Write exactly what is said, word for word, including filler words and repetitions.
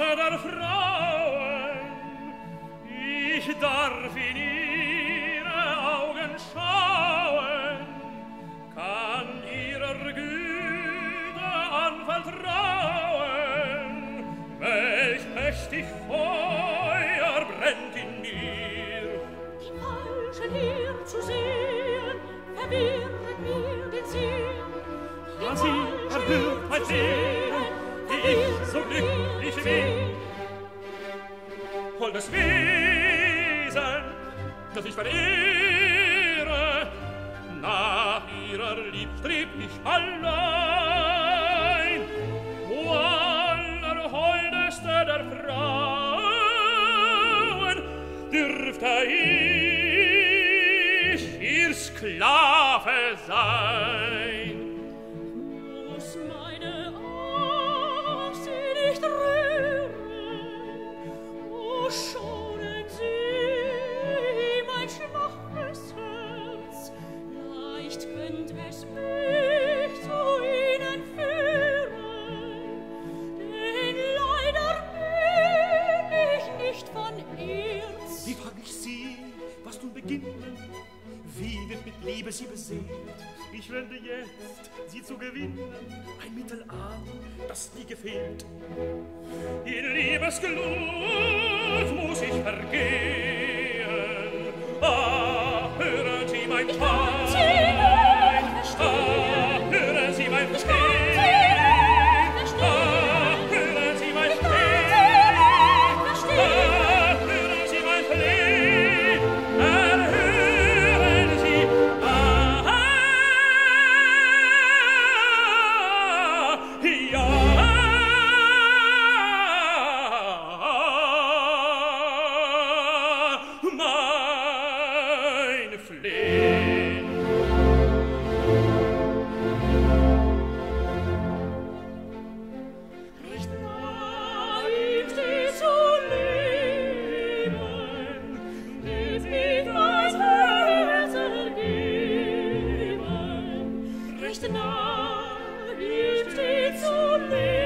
der Frauen. Ich darf in ihre Augen schauen, kann ihrer Güte anvertrauen. Welch mächtig Feuer brennt in mir. Die Falschen hier zu sehen, verwirret mir den Sinn. Ja, sie erhört mein Leben, wie ich so glücklich bin. Holdes Wesen, das ich verehre, nach ihrer Lieb streb ich allein. O allerholdeste der Frauen, dürfte ich ihr Sklave sein. Muss meine Angst sie nicht rühren, o schonen Sie mein schwaches Herz, leicht könnt es mich zu Ihnen führen, denn leider bin ich nicht von Erz. Wie frag ich Sie, was nun beginnen? Wie wird mit Liebe sie beseelt? Ich wende jetzt, sie zu gewinnen, ein Mittel an, das nie gefehlt. In Liebesglut muss ich vergehen. Ah, hören Sie mein Pein. Ah, hören Sie mein Stehen. Ah, hören Sie mein Flehen. Ah, hören Sie mein Flehen. Erhören Sie, ah, ja. Mein Flehen. Recht nah ihm sie zu leben, dem ich mein Herz ergeben. Recht nah ihm sie zu leben,